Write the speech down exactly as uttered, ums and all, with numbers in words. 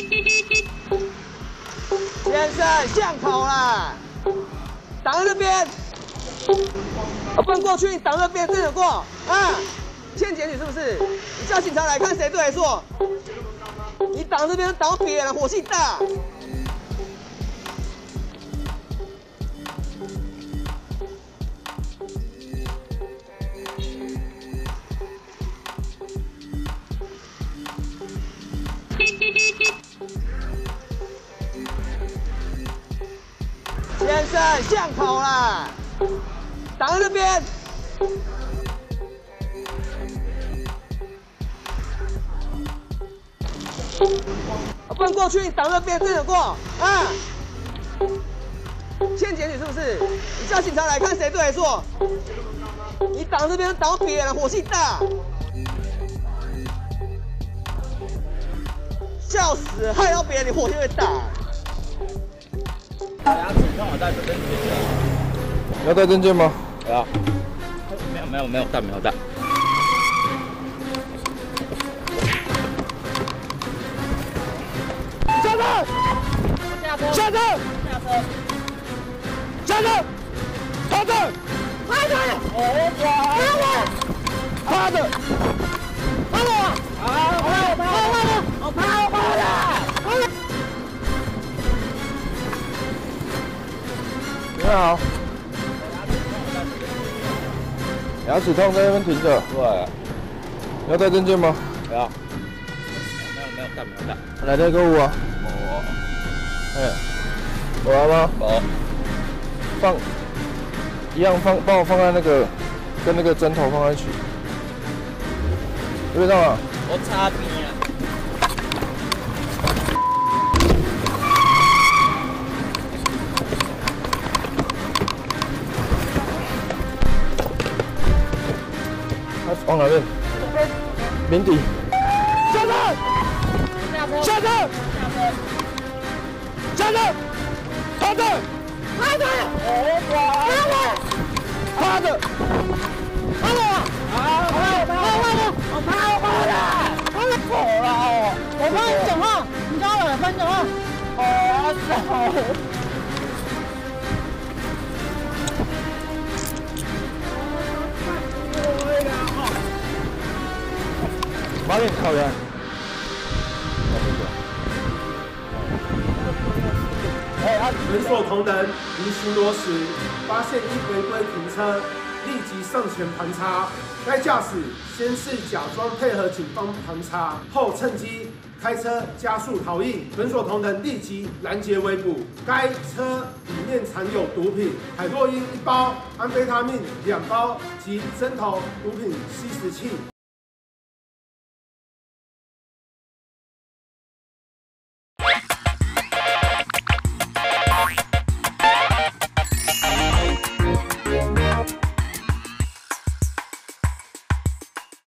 先生，巷口啦，挡在那边。我不能过去，你挡那边，真的过啊？欠检举是不是？你叫警察来看谁对谁错？你挡这边挡别人，火气大。 先生，巷口啦，挡在那边。我不能过去，你挡那边，真的过啊？欠检举是不是？你叫警察来看谁对谁错？你挡这边挡别人，火气大。笑死，害到别人，你火气会大。 牙齿刚好带着证件的。 你要带证件吗？ 要。没有没有没有带没有带。 下车！ 下车！ 下车！ 下车！ 下车！趴着！ 趴着！哎呀！ 趴着！趴着！ 啊！趴趴趴！我趴趴了！ 你好，牙齿痛在那边停着。 对， 你要带证件吗？ 不要。没有没有带没有带。 来带购物啊。 我。 哎，我来吗？ 好。 放，一样放，帮我放在那个，跟那个针头放在一起。对不对啊？ 我擦边啊！ 往哪边？鸣笛。 下车！下车！下车！趴着！趴着！趴着！趴着！啊！趴趴趴！我趴趴了！趴了口了哦！我帮你讲话，你叫我帮你讲话。哦，操！ 马上靠边。 哎，啊！人所同仁于巡逻时发现一违规停车，立即上前盘查。该驾驶先是假装配合警方盘查，后趁机开车加速逃逸。人所同仁立即拦截围捕。该车里面藏有毒品，海洛因一包，安非他命两包及针头毒品吸食器。